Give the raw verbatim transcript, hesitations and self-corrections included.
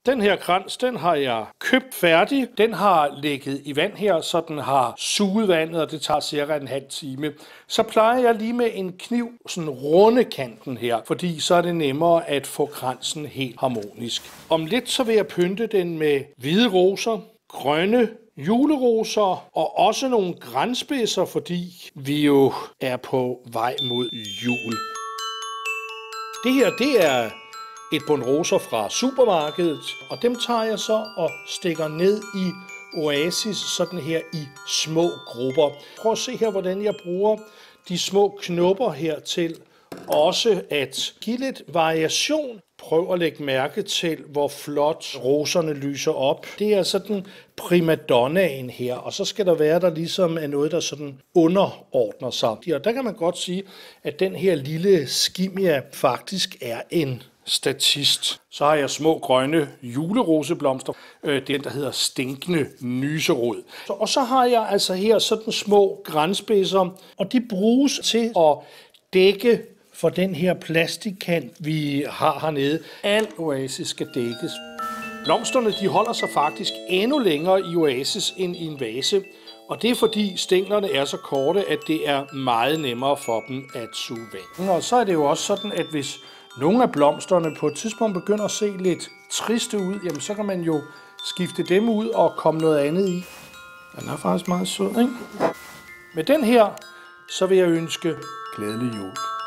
Den her krans, den har jeg købt færdig. Den har ligget i vand her, så den har suget vandet, og det tager cirka en halv time. Så plejer jeg lige med en kniv sådan runde kanten her, fordi så er det nemmere at få kransen helt harmonisk. Om lidt så vil jeg pynte den med hvide roser, grønne juleroser og også nogle granspidser, fordi vi jo er på vej mod jul. Det her, det er et bund roser fra supermarkedet, og dem tager jeg så og stikker ned i Oasis, sådan her i små grupper. Prøv at se her, hvordan jeg bruger de små knopper her til også at give lidt variation. Prøv at lægge mærke til, hvor flot roserne lyser op. Det er sådan primadonnaen her, og så skal der være, der ligesom er noget, der sådan underordner sig. Og der kan man godt sige, at den her lille skimia faktisk er en statist. Så har jeg små grønne juleroseblomster, øh, den der hedder stinkende nyserod. Så, og så har jeg altså her sådan små granspidser, og de bruges til at dække for den her plastikkant, vi har hernede. Al Oasis skal dækkes. Blomsterne de holder sig faktisk endnu længere i Oasis end i en vase, og det er fordi stænglerne er så korte, at det er meget nemmere for dem at suge vand. Og så er det jo også sådan, at hvis nogle af blomsterne på et tidspunkt begynder at se lidt triste ud, jamen så kan man jo skifte dem ud og komme noget andet i. Den er faktisk meget sød, ikke? Med den her, så vil jeg ønske glædelig jul.